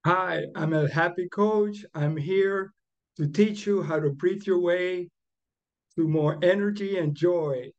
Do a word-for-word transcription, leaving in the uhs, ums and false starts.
Hi, I'm a happy coach. I'm here to teach you how to breathe your way to more energy and joy.